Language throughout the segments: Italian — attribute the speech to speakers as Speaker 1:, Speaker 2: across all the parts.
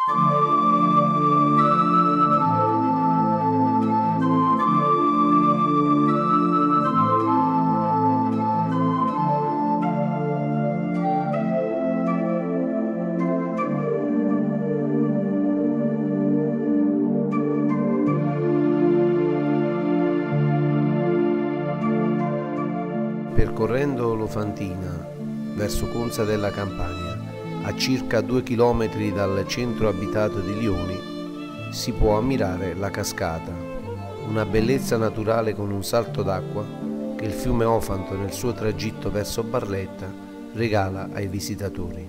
Speaker 1: Percorrendo l'Ofantina verso Conza della Campania, a circa 2 km dal centro abitato di Lioni, si può ammirare la cascata, una bellezza naturale con un salto d'acqua che il fiume Ofanto nel suo tragitto verso Barletta regala ai visitatori.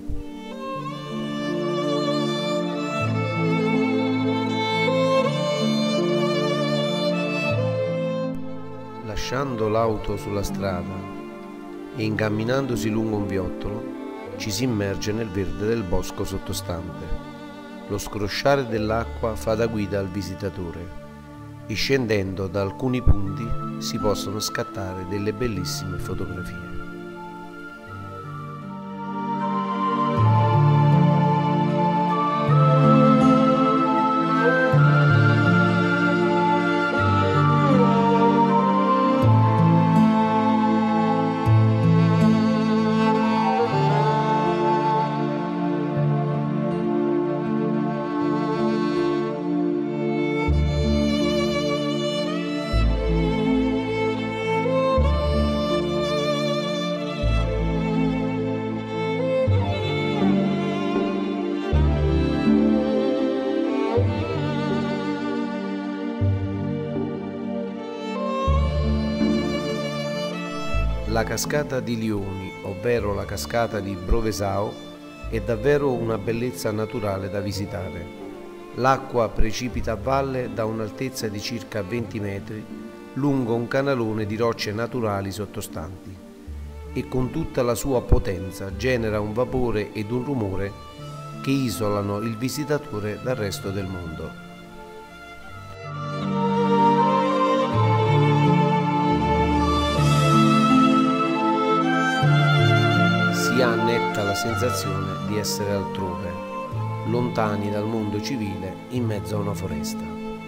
Speaker 1: Lasciando l'auto sulla strada e incamminandosi lungo un viottolo, ci si immerge nel verde del bosco sottostante. Lo scrosciare dell'acqua fa da guida al visitatore e scendendo da alcuni punti si possono scattare delle bellissime fotografie. La cascata di Lioni, ovvero la cascata di Brovesao, è davvero una bellezza naturale da visitare. L'acqua precipita a valle da un'altezza di circa 20 metri lungo un canalone di rocce naturali sottostanti e con tutta la sua potenza genera un vapore ed un rumore che isolano il visitatore dal resto del mondo. Si ha netta la sensazione di essere altrove, lontani dal mondo civile in mezzo a una foresta.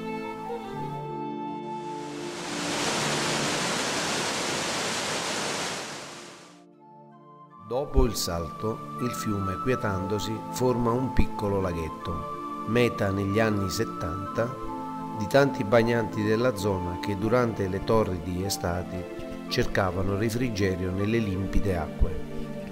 Speaker 1: Dopo il salto, il fiume, quietandosi, forma un piccolo laghetto, meta negli anni 70 di tanti bagnanti della zona che durante le torridi estati cercavano refrigerio nelle limpide acque.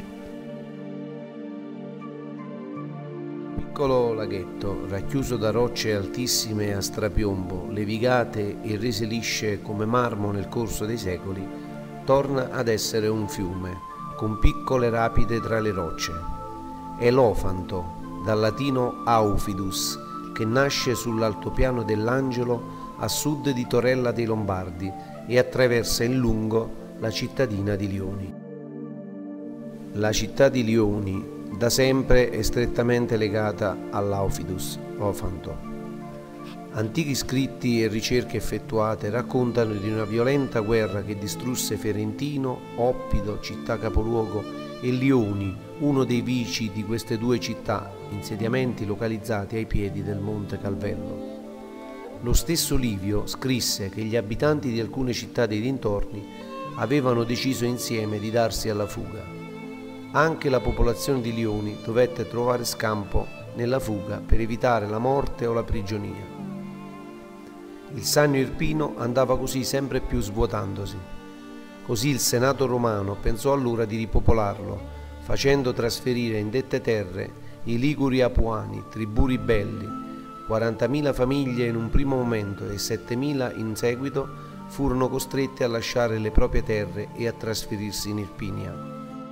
Speaker 1: Piccolo laghetto, racchiuso da rocce altissime a strapiombo, levigate e rese lisce come marmo nel corso dei secoli, torna ad essere un fiume, con piccole rapide tra le rocce. È l'Ofanto, dal latino Aufidus, che nasce sull'altopiano dell'Angelo a sud di Torella dei Lombardi e attraversa in lungo la cittadina di Lioni. La città di Lioni da sempre è strettamente legata all'Aufidus, Ofanto. Antichi scritti e ricerche effettuate raccontano di una violenta guerra che distrusse Ferentino, Oppido, città capoluogo, e Lioni, uno dei vici di queste due città, insediamenti localizzati ai piedi del Monte Calvello. Lo stesso Livio scrisse che gli abitanti di alcune città dei dintorni avevano deciso insieme di darsi alla fuga. Anche la popolazione di Lioni dovette trovare scampo nella fuga per evitare la morte o la prigionia. Il Sannio Irpino andava così sempre più svuotandosi. Così il Senato romano pensò allora di ripopolarlo, facendo trasferire in dette terre i Liguri Apuani, tribù ribelli. 40.000 famiglie in un primo momento e 7.000 in seguito furono costrette a lasciare le proprie terre e a trasferirsi in Irpinia.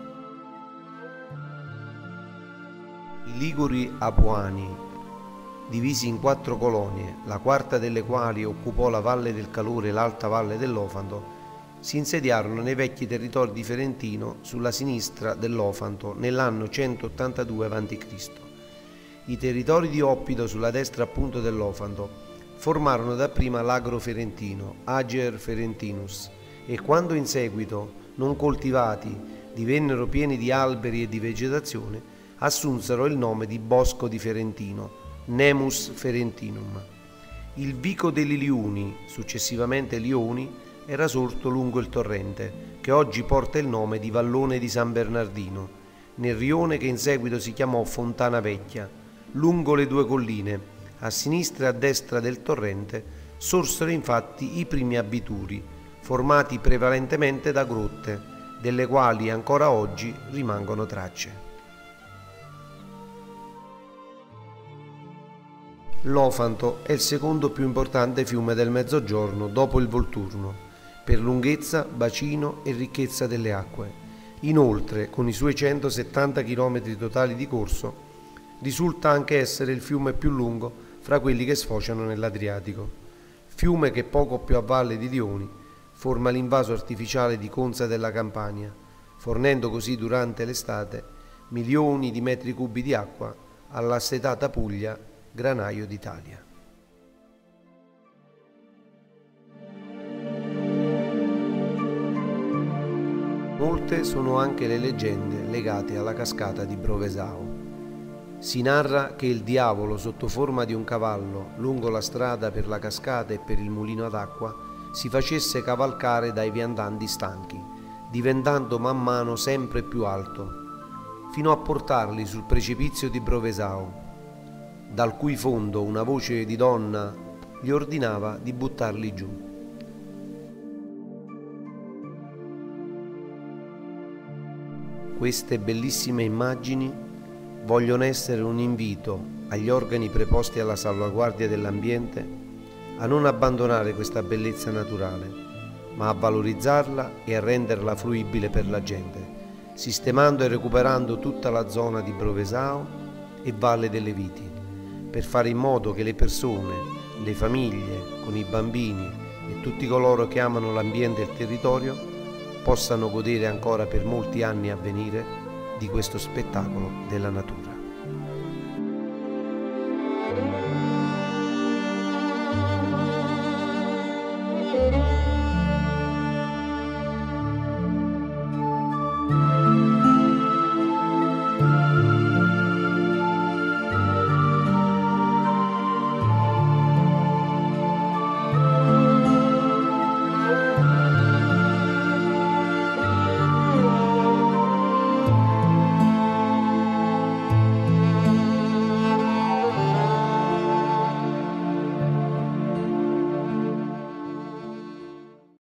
Speaker 1: I Liguri Apuani, divisi in 4 colonie, la quarta delle quali occupò la Valle del Calore e l'Alta Valle dell'Ofanto, si insediarono nei vecchi territori di Ferentino sulla sinistra dell'Ofanto nell'anno 182 a.C. I territori di Oppido sulla destra appunto dell'Ofanto formarono dapprima l'Agro Ferentino, Ager Ferentinus, e quando in seguito, non coltivati, divennero pieni di alberi e di vegetazione, assunsero il nome di Bosco di Ferentino, Nemus Ferentinum. Il Vico dei Liuni, successivamente Lioni, era sorto lungo il torrente, che oggi porta il nome di Vallone di San Bernardino, nel rione che in seguito si chiamò Fontana Vecchia. Lungo le due colline, a sinistra e a destra del torrente, sorsero infatti i primi abituri, formati prevalentemente da grotte, delle quali ancora oggi rimangono tracce. L'Ofanto è il secondo più importante fiume del Mezzogiorno dopo il Volturno, per lunghezza, bacino e ricchezza delle acque. Inoltre, con i suoi 170 km totali di corso, risulta anche essere il fiume più lungo fra quelli che sfociano nell'Adriatico. Fiume che poco più a valle di Lioni forma l'invaso artificiale di Conza della Campania, fornendo così durante l'estate milioni di metri cubi di acqua all'assetata Puglia, granaio d'Italia. Molte sono anche le leggende legate alla cascata di Brovesao. Si narra che il diavolo, sotto forma di un cavallo, lungo la strada per la cascata e per il mulino ad acqua, si facesse cavalcare dai viandanti stanchi, diventando man mano sempre più alto, fino a portarli sul precipizio di Brovesao, dal cui fondo una voce di donna gli ordinava di buttarli giù. Queste bellissime immagini vogliono essere un invito agli organi preposti alla salvaguardia dell'ambiente a non abbandonare questa bellezza naturale, ma a valorizzarla e a renderla fruibile per la gente, sistemando e recuperando tutta la zona di Brovesao e Valle delle Viti, per fare in modo che le persone, le famiglie, con i bambini e tutti coloro che amano l'ambiente e il territorio possano godere ancora per molti anni a venire di questo spettacolo della natura.